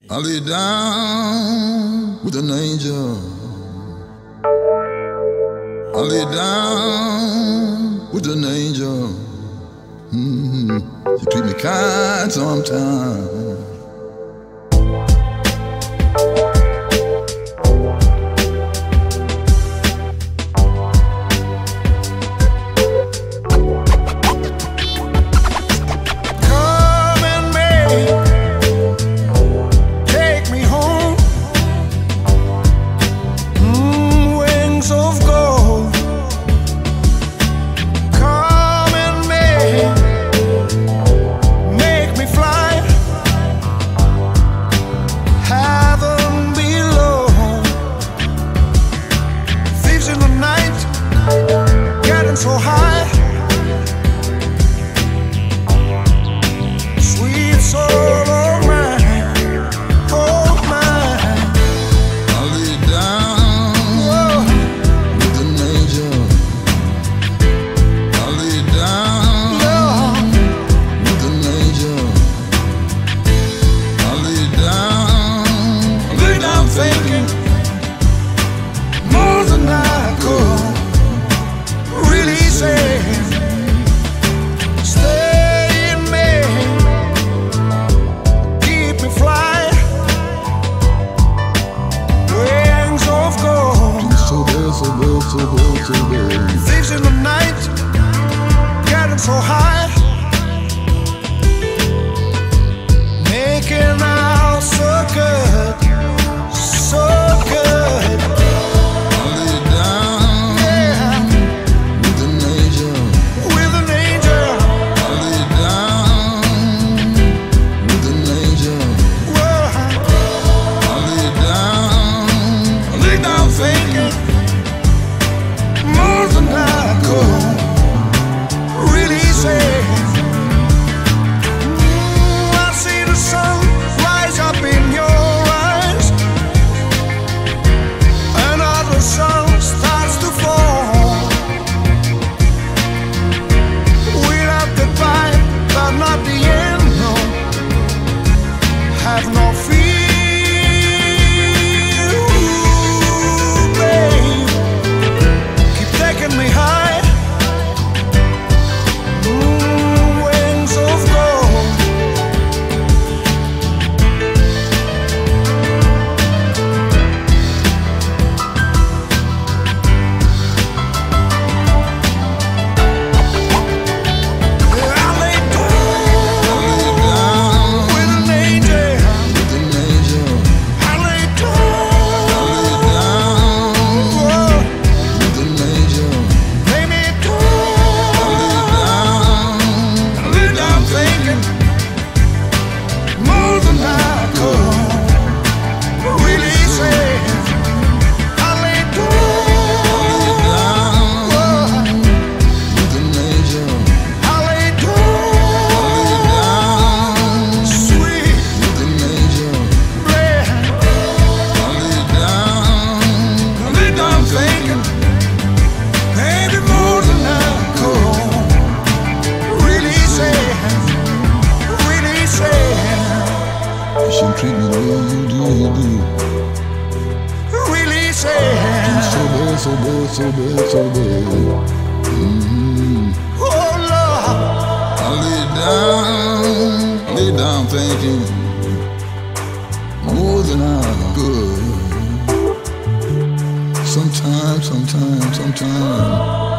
I lay down with an angel. I lay down with an angel. She treat me kind sometimes. So high, sweet soul of mine, oh mine. I lay down with an angel. I lay down with an angel. I lay down thinking more than I could. Stay in me, keep me flying, wings of gold. So bad, so bad, so bad, so bad. Thieves in the night, getting so high, making out so good, so good. Have no fear, ooh, babe. Keep taking me high, wings of gold. I lay down with an angel. She treat me the way you do. Really sad. So bad, so bad, so bad, so bad. Oh Lord. I lay down thinking more than I could. Sometimes.